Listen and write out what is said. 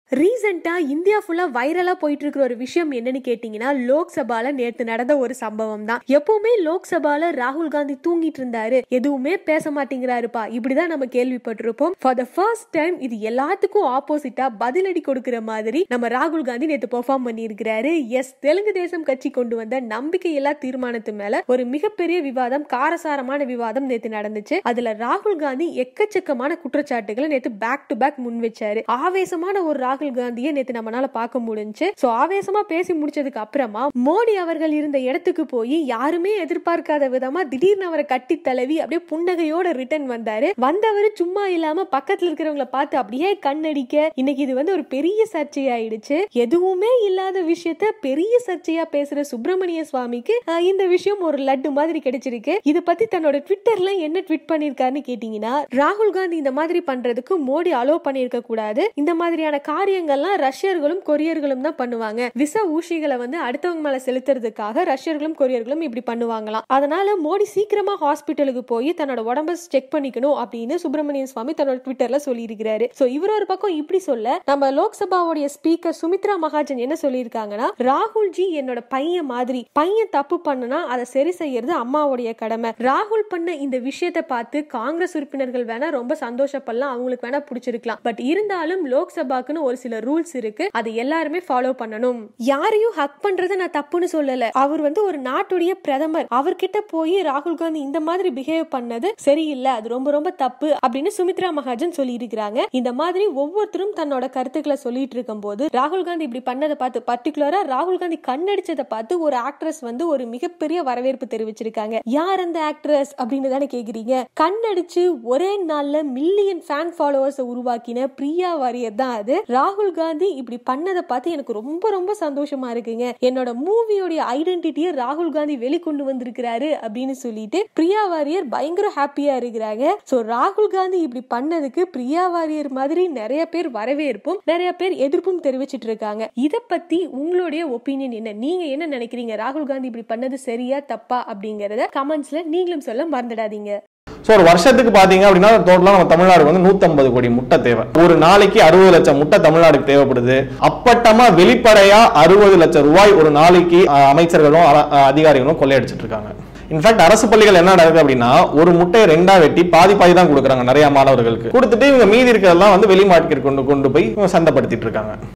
ரீசெண்டா இந்தியா ஃபுல்லா வைரலா போயிட்டு இருக்கிற ஒரு விஷயம் என்னன்னு கேட்டீங்கன்னா, லோக்சபால நேத்து நடந்த ஒரு சம்பவம் தான். எப்பவுமே லோக்சபால ராகுல் காந்தி தூங்கிட்டு இருந்தாரு, எதுவுமே பேச மாட்டேங்கிறாருப்பா, இப்படிதான் நம்ம கேள்விப்பட்டிருப்போம். ஃபார் த ஃபர்ஸ்ட் டைம் இது எல்லாத்துக்கும் ஆப்போசிட்டா பதிலடி கொடுக்கிற மாதிரி நம்ம ராகுல் காந்தி நேத்து பெர்ஃபார்ம் பண்ணியிருக்கிறாரு. எஸ், தெலுங்கு தேசம் கட்சி கொண்டு வந்த நம்பிக்கையில்லா தீர்மானத்து மேல ஒரு மிகப்பெரிய விவாதம், காரசாரமான விவாதம் நேத்து நடந்துச்சு. அதுல ராகுல் காந்தி எக்கச்சக்கமான குற்றச்சாட்டுகளை நேத்து பேக் டு பேக் முன் வச்சாரு. ஆவேசமான ஒரு ராகுல் காந்தியை நேத்து நம்மளால பார்க்க முடிஞ்சு. சோ ஆவேசமா பேசி முடிச்சதுக்கு அப்புறமா மோடி அவர்கள் இருந்த இடத்துக்கு போய் யாருமே எதிர்பார்க்காத விதமா திடீர்னு அவரை கட்டி தழுவி அப்படியே புன்னகையோட ரிட்டர்ன் வந்தாரு. வந்தவர் சும்மா இல்லாம பக்கத்துல இருக்கிறவங்களை பார்த்து அப்படியே கண்ணடிக்க, இன்னைக்கு இது ஒரு பெரிய சர்ச்சையாயிடுச்சு. எதுவுமே இல்லாத விஷயத்த பெரிய சர்ச்சையா பேசுற சுப்பிரமணிய சுவாமிக்கு இந்த விஷயம் ஒரு லட்டு மாதிரி கிடைச்சிருக்கு. இத பத்தி தன்னோட ட்விட்டர்ல என்ன ட்வீட் பண்ணிருக்காருன்னு கேட்டீங்கன்னா, ராகுல் காந்தி இந்த மாதிரி பண்றதுக்கு மோடி அலோ பண்ணிருக்க கூடாது. இந்த மாதிரியான காரியங்கள்லாம் ரஷ்யர்களும் கொரியர்களும் தான் பண்ணுவாங்க. விச ஊசிகளை அடுத்தவங்க மேல செலுத்துறதுக்காக ரஷ்யர்களும் கொரியர்களும் இப்படி பண்ணுவாங்களாம். அதனால மோடி சீக்கிரமா ஹாஸ்பிட்டலுக்கு போய் தன்னோட உடம்ப செக் பண்ணிக்கணும் அப்படின்னு சுப்பிரமணியன் சுவாமி தன்னோட ட்விட்டர்ல சொல்லி இருக்கிறாரு. சோ இவர் ஒரு பக்கம் இப்படி சொல்ல, நம்ம லோக்சபாவுடைய ஸ்பீக்கர் சுமித்ரா மகாஜன் என்ன சொல்லியிருக்காங்கன்னா, ராகுல் ஜி என்னோட பையன் மாதிரி, பையன் தப்பு பண்ணனா அதை சரி செய்யறது அம்மாவுடைய கடமை. ராகுல் பண்ண இந்த விஷயத்தை பார்த்து காங்கிரஸ் உறுப்பினர்கள் வேணா ரொம்ப சந்தோஷப்படலாம், அவங்களுக்கு வேணா பிடிச்சிருக்கலாம். பட் இருந்தாலும் லோக்சபாக்குன்னு ஒரு சில ரூல்ஸ் இருக்கு, அதை எல்லாருமே ஃபாலோ பண்ணணும். யாரையும் ஹக் பண்றத நான் தப்புன்னு சொல்லல. அவர் ஒரு நாட்டுடைய பிரதமர், அவர்கிட்ட போய் ராகுல் காந்தி இந்த மாதிரி பிஹேவ் பண்ணது சரியில்லை, அது ரொம்ப ரொம்ப தப்பு அப்படின்னு சுமித்ரா மகாஜன் சொல்லி இருக்கிறாங்க. இந்த மாதிரி ஒவ்வொருத்தரும் தன்னோட கருத்துக்களை சொல்லிட்டு இருக்கும் போது ராகுல் காந்தி இப்படி பண்ணதை பார்த்து, பர்டிகுலரா ராகுல் காந்தி கண்ணடிச்சதை பார்த்து ஒரு ஆக்ட்ரஸ் ஒரு மிகப்பெரிய வரவேற்பு தெரிவிச்சிருக்காங்க. யார் அந்த ஆக்ட்ரஸ் அப்படின்னு தானே கேக்குறீங்க. கண்ணடிச்சு ஒரே நாள்ல மில்லியன் ஃபேன் ஃபாலோவர்ஸ் உருவாக்கின பிரியா வாரியர் தான் அது. ராகுல் காந்தி இப்படி பண்ணதை பார்த்து எனக்கு ரொம்ப ரொம்ப சந்தோஷமா இருக்குங்க. என்னோட மூவியோட ஐடென்டிட்டியை ராகுல் காந்தி வெளிக்கொண்டு வந்திருக்கிறாரு அப்படின்னு சொல்லிட்டு பிரியா வாரியர் பயங்கர ஹாப்பியா இருக்கிறாங்க. சோ ராகுல் காந்தி இப்படி பண்ணதுக்கு பிரியா வாரியர் மாதிரி நிறைய பேர் வரவேற்பும் நிறைய பேர் எதிர்ப்பும் தெரிவிச்சிட்டு இருக்காங்க. இத பத்தி உங்களுடைய ஒப்பீனியன் என்ன? நீங்க என்ன நினைக்கிறீங்க? ராகுல் காந்தி இப்படி பண்ணது சரியா தப்பா அப்படிங்கறத கமெண்ட்ஸ்ல நீங்களும் சொல்ல மறந்துடாதீங்க. ஒரு வருஷத்துக்கு பாத்தீங்க அப்படின்னா டோட்டலா நம்ம தமிழ்நாடு 150 கோடி முட்டை தேவை. ஒரு நாளைக்கு 60 லட்சம் முட்டை தமிழ்நாடுக்கு தேவைப்படுது. அப்பட்டமா வெளிப்படையா 60 லட்சம் ரூபாய் ஒரு நாளைக்கு அமைச்சர்களும் அதிகாரிகளும் கொள்ளையடிச்சிட்டு இருக்காங்க. இன்ஃபேக்ட் அரசு பள்ளிகள் என்ன நடக்குது அப்படின்னா, ஒரு முட்டையை 2ஆ வெட்டி பாதி தான் கொடுக்குறாங்க நிறைய மாணவர்களுக்கு. கொடுத்துட்டு இவங்க மீதி இருக்கிறதெல்லாம் வெளி மார்க்கெட் கொண்டு போய் சந்தைப்படுத்திட்டு இருக்காங்க.